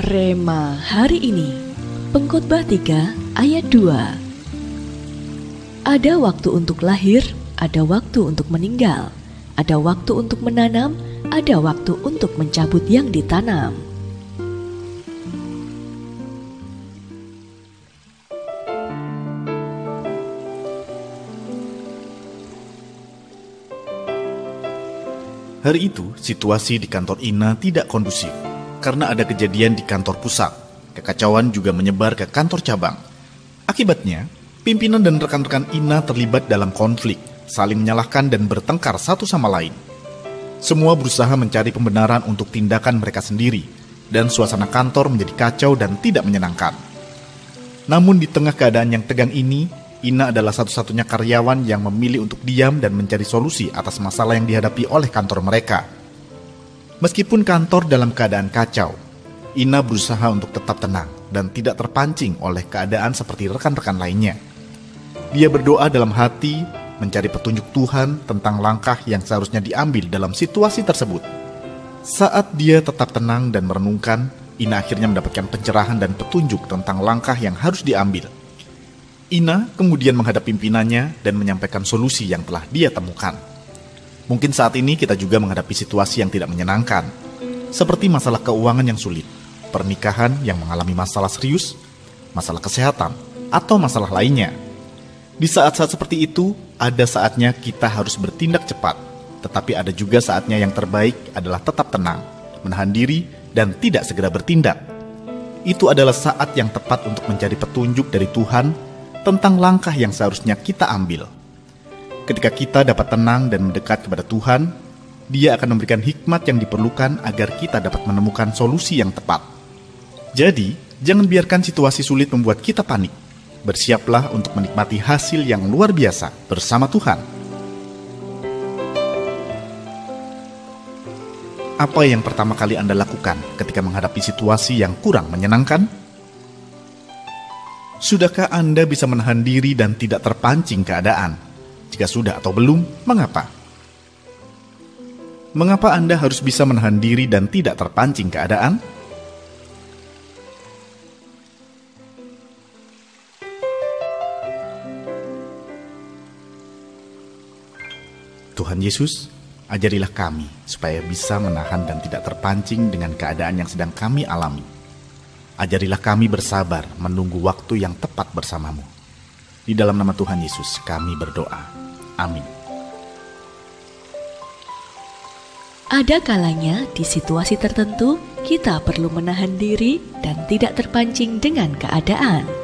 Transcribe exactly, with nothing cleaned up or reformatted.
Rema hari ini, Pengkhotbah tiga ayat dua. Ada waktu untuk lahir, ada waktu untuk meninggal, ada waktu untuk menanam, ada waktu untuk mencabut yang ditanam. Hari itu, situasi di kantor Ina tidak kondusif karena ada kejadian di kantor pusat. Kekacauan juga menyebar ke kantor cabang. Akibatnya, pimpinan dan rekan-rekan Ina terlibat dalam konflik, saling menyalahkan dan bertengkar satu sama lain. Semua berusaha mencari pembenaran untuk tindakan mereka sendiri, dan suasana kantor menjadi kacau dan tidak menyenangkan. Namun di tengah keadaan yang tegang ini, Ina adalah satu-satunya karyawan yang memilih untuk diam dan mencari solusi atas masalah yang dihadapi oleh kantor mereka. Meskipun kantor dalam keadaan kacau, Ina berusaha untuk tetap tenang dan tidak terpancing oleh keadaan seperti rekan-rekan lainnya. Dia berdoa dalam hati, mencari petunjuk Tuhan tentang langkah yang seharusnya diambil dalam situasi tersebut. Saat dia tetap tenang dan merenungkan, Ina akhirnya mendapatkan pencerahan dan petunjuk tentang langkah yang harus diambil. Ina kemudian menghadap pimpinannya dan menyampaikan solusi yang telah dia temukan. Mungkin saat ini kita juga menghadapi situasi yang tidak menyenangkan, seperti masalah keuangan yang sulit, pernikahan yang mengalami masalah serius, masalah kesehatan, atau masalah lainnya. Di saat-saat seperti itu, ada saatnya kita harus bertindak cepat, tetapi ada juga saatnya yang terbaik adalah tetap tenang, menahan diri, dan tidak segera bertindak. Itu adalah saat yang tepat untuk mencari petunjuk dari Tuhan tentang langkah yang seharusnya kita ambil. Ketika kita dapat tenang dan mendekat kepada Tuhan, Dia akan memberikan hikmat yang diperlukan agar kita dapat menemukan solusi yang tepat. Jadi, jangan biarkan situasi sulit membuat kita panik. Bersiaplah untuk menikmati hasil yang luar biasa bersama Tuhan. Apa yang pertama kali Anda lakukan ketika menghadapi situasi yang kurang menyenangkan? Sudahkah Anda bisa menahan diri dan tidak terpancing keadaan? Jika sudah atau belum, mengapa? Mengapa Anda harus bisa menahan diri dan tidak terpancing keadaan? Tuhan Yesus, ajarilah kami supaya bisa menahan dan tidak terpancing dengan keadaan yang sedang kami alami. Ajarilah kami bersabar menunggu waktu yang tepat bersamamu. Di dalam nama Tuhan Yesus kami berdoa. Amin. Ada kalanya di situasi tertentu kita perlu menahan diri dan tidak terpancing dengan keadaan.